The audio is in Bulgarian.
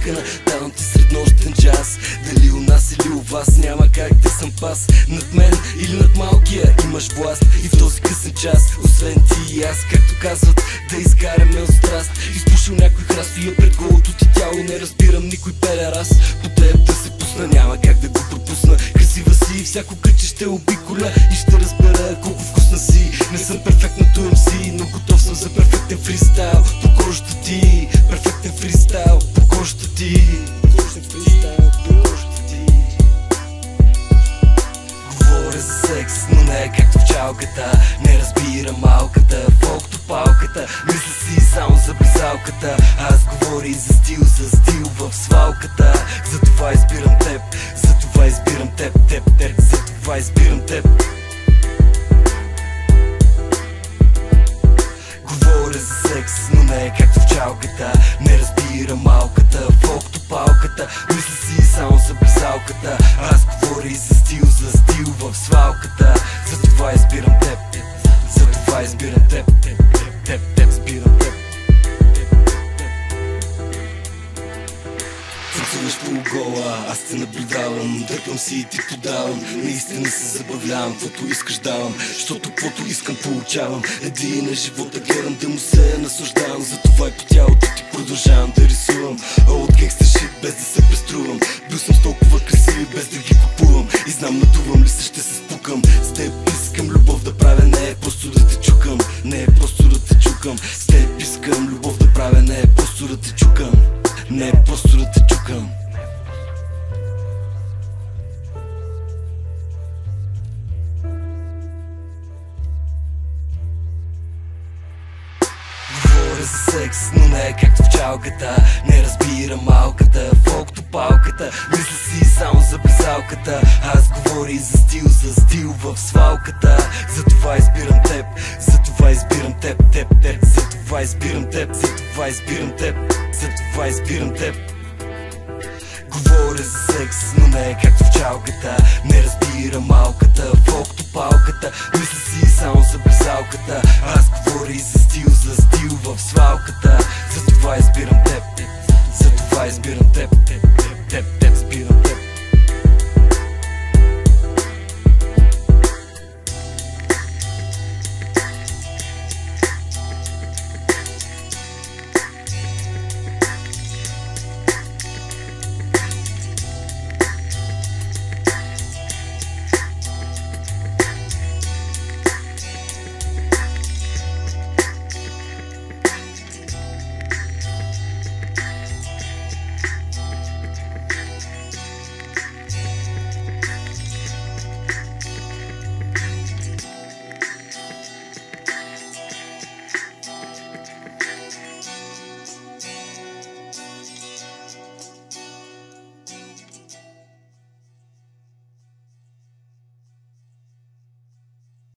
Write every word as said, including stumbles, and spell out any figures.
изпускана. Давам ти среднощен джаз. Дали у нас или у вас, няма как да съм пас. Над мен или над малкия имаш власт. И в този късен час, освен ти и аз, както казват, да изгаряме от страст. Изпушил някой храст и я пред голото ти тяло. Не разбирам никой пелерас. По теб да се пусна, няма как да го пропусна. Красива си и всяко къче ще обиколя. И ще разбера колко вкусна си. Не съм перфектното ем си, но готов съм за перфектен фристайл. По кожата ти, перфектен фристайл. По кожата ти, перфектен фристайл. По кожата ти. Говоря за секс, но не е както в чалката. Не разбира малката, фолкто палката. Мисля си само за близалката. Аз говоря и за стил, за стил в свалката. Затова избирам теб, затова избирам теб, теб, теб. Затова избирам теб. Говоря за секс, но не е както в чалката. Не разбира малката, фолкто палката. Мисля си само за близалката. Аз говоря и за стил, за стил в свалката. Затова избирам теб, затова избирам теб, теб, теб, теб, избирам теб. Танцуваш полугола, аз те наблюдавам. Дърпам си и ти подавам. Наистина се забавлявам, каквото искаш давам. Защото каквото искам получавам. Един е живота, гледам да му се наслаждавам. Затова и по тялото ти продължавам да рисувам. От гекста шит, без да се преструвам. Бил съм с толкова красиви, без да ги купувам. И знам надувам ли се, ще се спукам. С теб искам любов да правя, не е просто да те чукам. Не е просто да те чукам. С теб искам любов да правя, не е просто да те чукам. Не е просто да те чукам. Говоря за секс, но не е както в чалката. Не разбира малката, фолкто палката. Мисля си само за близалката. Аз говоря и за стил, за стил в свалката. Затова избирам теб, затова избирам теб, теб, теб. Затова избирам теб, затова избирам теб, затова избирам теб. Говоря за секс, но не е както в чалката. Не разбира малката, фолкто палката. Мисля си само за близалката. Аз говоря и за стил, за стил в свалката. Затова избирам теб.